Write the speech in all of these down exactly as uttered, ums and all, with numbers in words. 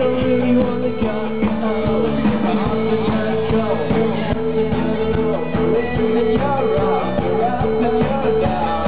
don't really wanna go. Oh, you're off and you're cold. Yes, and you're low. You're in and you're up. You're up and you're down.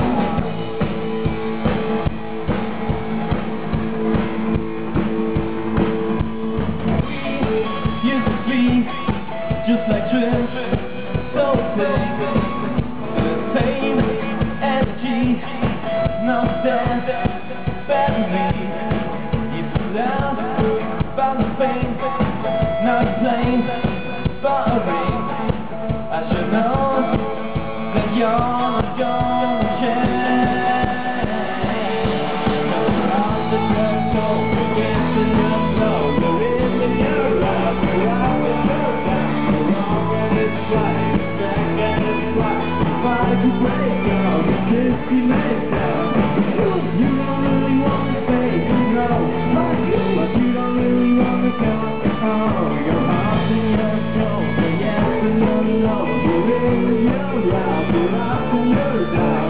We used to be just like twins, so big, the same energy, no sense, battery. You flew out, found the pain, not plain, but a ring. I should know that you're not gonna change. You're out the drug cold, you're in your flow, you're in and you're out, you're out and you're down. You're wrong and it's right, it's back and it's right. Try to break down, the fifty minutes down. You don't really wanna say no, but you don't really wanna go. Oh, you're out and you're cold, you're yes and you're no. You're in and you're out, you're up and you're down.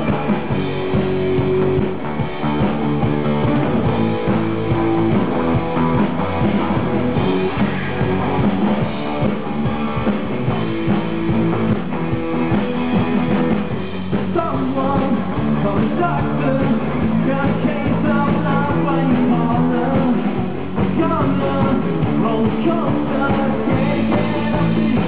Someone call the doctor, got a case of love when you call them. Gonna roll coaster, can't get up this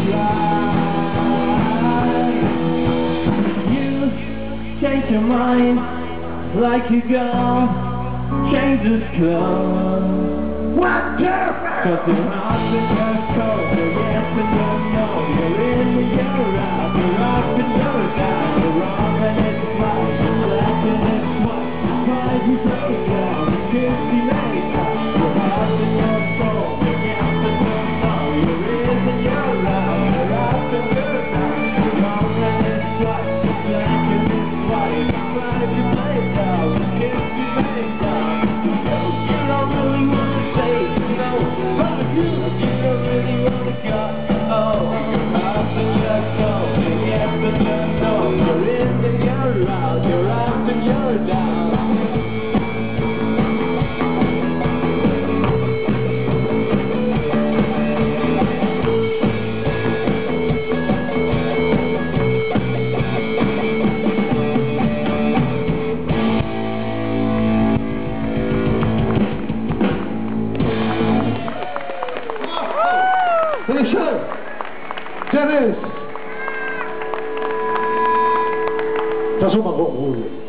ride. You change your mind like a girl changes clothes. What difference? 'Cause you're not the just cold, you're yes and you're no. You're in and you're out, you're up and you're down. You're wrong and it's right, you're black and it's white. Try to break down, the fifty minutes out. You're out and you're cold, you're yes and you're no. You're in and you're out, you're up and you're down. You're wrong and it's right, you're black and it's white. Try to break down, the fifty minutes out. You don't really wanna say no, but you, you don't really wanna go. Oh, you're out and you're cold, you're yes and you're no. You're in and you're out, you're up and you're down. Dankeschön. Dennis. Versuch mal hoch.